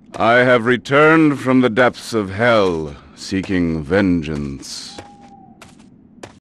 I have returned from the depths of hell, seeking vengeance.